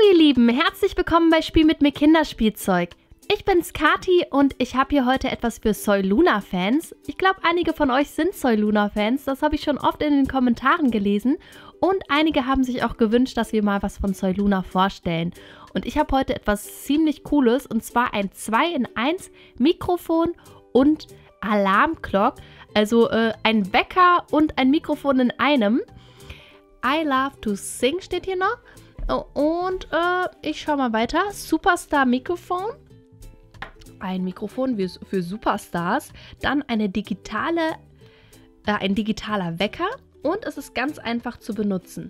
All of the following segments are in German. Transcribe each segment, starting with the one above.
ihr Lieben, herzlich willkommen bei Spiel mit mir Kinderspielzeug. Ich bin's Kati und ich habe hier heute etwas für Soy Luna Fans. Ich glaube, einige von euch sind Soy Luna Fans, das habe ich schon oft in den Kommentaren gelesen. Und einige haben sich auch gewünscht, dass wir mal was von Soy Luna vorstellen. Und ich habe heute etwas ziemlich Cooles, und zwar ein 2-in-1 Mikrofon und Alarmglock. Also ein Wecker und ein Mikrofon in einem. I love to sing steht hier noch. Und ich schaue mal weiter. Superstar Mikrofon. Ein Mikrofon für Superstars. Dann ein digitaler Wecker. Und es ist ganz einfach zu benutzen.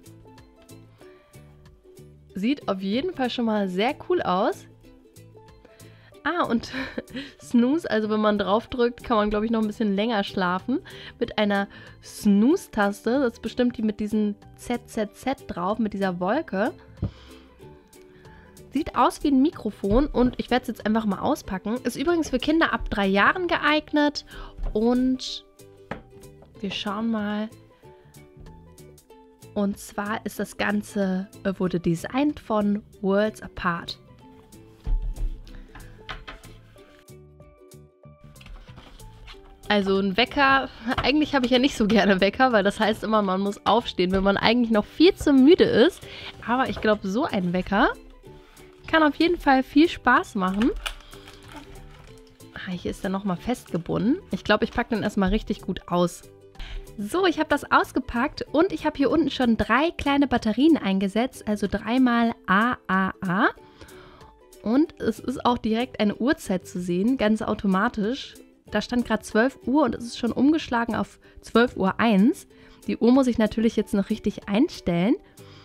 Sieht auf jeden Fall schon mal sehr cool aus. Und Snooze, also wenn man drauf drückt, kann man, glaube ich, noch ein bisschen länger schlafen. Mit einer Snooze-Taste, das ist bestimmt die mit diesem ZZZ drauf, mit dieser Wolke. Sieht aus wie ein Mikrofon und ich werde es jetzt einfach mal auspacken. Ist übrigens für Kinder ab 3 Jahren geeignet. Und wir schauen mal. Und zwar ist das Ganze, wurde designt von Worlds Apart. Also ein Wecker, eigentlich habe ich ja nicht so gerne Wecker, weil das heißt immer, man muss aufstehen, wenn man eigentlich noch viel zu müde ist. Aber ich glaube, so ein Wecker kann auf jeden Fall viel Spaß machen. Hier ist er nochmal festgebunden. Ich glaube, ich packe den erstmal richtig gut aus. So, ich habe das ausgepackt und ich habe hier unten schon 3 kleine Batterien eingesetzt, also 3x AAA. Und es ist auch direkt eine Uhrzeit zu sehen, ganz automatisch. Da stand gerade 12 Uhr und es ist schon umgeschlagen auf 12:01 Uhr. Die Uhr muss ich natürlich jetzt noch richtig einstellen.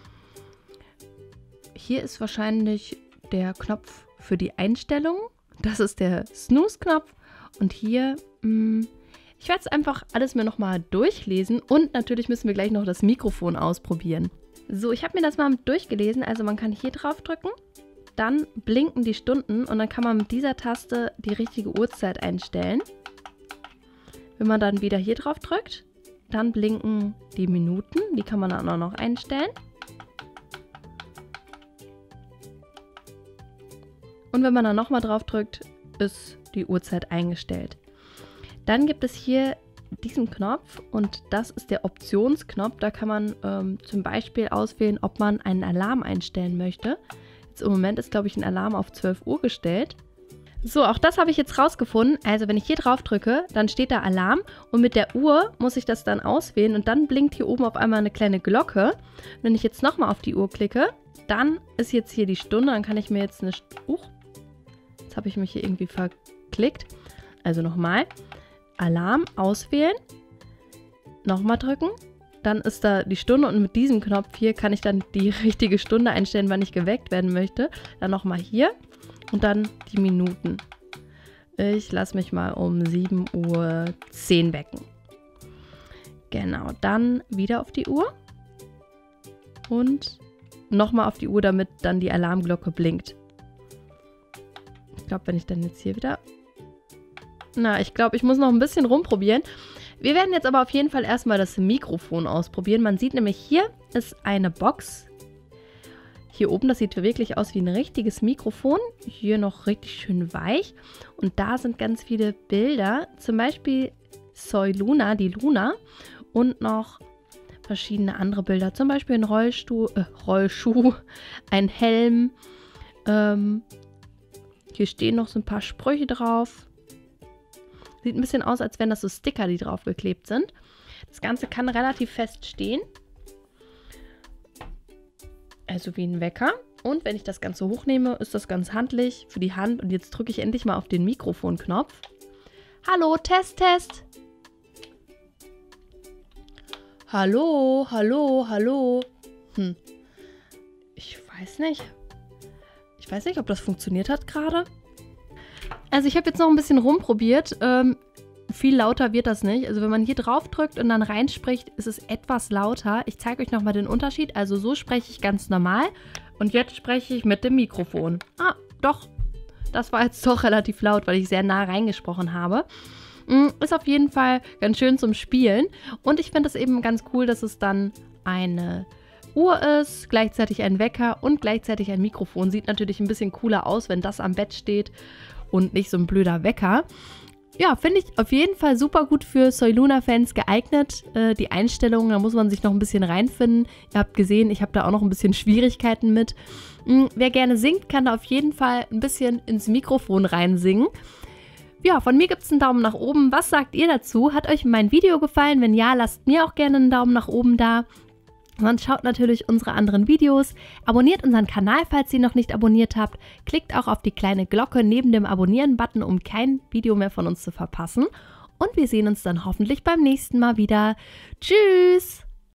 Hier ist wahrscheinlich der Knopf für die Einstellung. Das ist der Snooze-Knopf. Und hier, ich werde es einfach alles mir nochmal durchlesen. Und natürlich müssen wir gleich noch das Mikrofon ausprobieren. So, ich habe mir das mal durchgelesen. Also man kann hier drauf drücken. Dann blinken die Stunden und dann kann man mit dieser Taste die richtige Uhrzeit einstellen. Wenn man dann wieder hier drauf drückt, dann blinken die Minuten. Die kann man dann auch noch einstellen. Und wenn man dann nochmal drauf drückt, ist die Uhrzeit eingestellt. Dann gibt es hier diesen Knopf und das ist der Optionsknopf. Da kann man zum Beispiel auswählen, ob man einen Alarm einstellen möchte. Jetzt im Moment ist, glaube ich, ein Alarm auf 12 Uhr gestellt. So, auch das habe ich jetzt rausgefunden. Also wenn ich hier drauf drücke, dann steht da Alarm und mit der Uhr muss ich das dann auswählen und dann blinkt hier oben auf einmal eine kleine Glocke. Wenn ich jetzt nochmal auf die Uhr klicke, dann ist jetzt hier die Stunde, dann kann ich mir jetzt eine... Jetzt habe ich mich hier irgendwie verklickt. Also nochmal. Alarm auswählen. Nochmal drücken. Dann ist da die Stunde und mit diesem Knopf hier kann ich dann die richtige Stunde einstellen, wann ich geweckt werden möchte. Dann nochmal hier und dann die Minuten. Ich lasse mich mal um 7:10 Uhr wecken. Genau, dann wieder auf die Uhr und nochmal auf die Uhr, damit dann die Alarmglocke blinkt. Ich glaube, wenn ich dann jetzt hier wieder... ich glaube, ich muss noch ein bisschen rumprobieren. Wir werden jetzt aber auf jeden Fall erstmal das Mikrofon ausprobieren. Man sieht nämlich, hier ist eine Box. Hier oben, das sieht wirklich aus wie ein richtiges Mikrofon. Hier noch richtig schön weich. Und da sind ganz viele Bilder. Zum Beispiel Soy Luna, die Luna. Und noch verschiedene andere Bilder. Zum Beispiel ein Rollschuh, ein Helm. Hier stehen noch so ein paar Sprüche drauf. Sieht ein bisschen aus, als wären das so Sticker, die drauf geklebt sind. Das Ganze kann relativ fest stehen. Also wie ein Wecker. Und wenn ich das Ganze hochnehme, ist das ganz handlich für die Hand. Und jetzt drücke ich endlich mal auf den Mikrofonknopf. Hallo, Test, Test. Hallo, hallo, hallo. Ich weiß nicht. Ich weiß nicht, ob das funktioniert hat gerade. Also ich habe jetzt noch ein bisschen rumprobiert. Viel lauter wird das nicht. Also wenn man hier drauf drückt und dann reinspricht, ist es etwas lauter. Ich zeige euch nochmal den Unterschied. Also so spreche ich ganz normal. Und jetzt spreche ich mit dem Mikrofon. Doch. Das war jetzt doch relativ laut, weil ich sehr nah reingesprochen habe. Ist auf jeden Fall ganz schön zum Spielen. Und ich finde es eben ganz cool, dass es dann eine Uhr ist, gleichzeitig ein Wecker und gleichzeitig ein Mikrofon. Sieht natürlich ein bisschen cooler aus, wenn das am Bett steht und nicht so ein blöder Wecker. Ja, finde ich auf jeden Fall super gut für Soiluna-Fans geeignet. Die Einstellungen, da muss man sich noch ein bisschen reinfinden. Ihr habt gesehen, ich habe da auch noch ein bisschen Schwierigkeiten mit. Wer gerne singt, kann da auf jeden Fall ein bisschen ins Mikrofon reinsingen. Ja, von mir gibt es einen Daumen nach oben. Was sagt ihr dazu? Hat euch mein Video gefallen? Wenn ja, lasst mir auch gerne einen Daumen nach oben da. Sonst schaut natürlich unsere anderen Videos. Abonniert unseren Kanal, falls ihr noch nicht abonniert habt. Klickt auch auf die kleine Glocke neben dem Abonnieren-Button, um kein Video mehr von uns zu verpassen. Und wir sehen uns dann hoffentlich beim nächsten Mal wieder. Tschüss!